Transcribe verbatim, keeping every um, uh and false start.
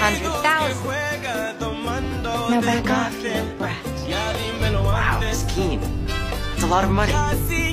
hundred thousand. Now back off, you brat. Wow, scheme. It's a lot of money.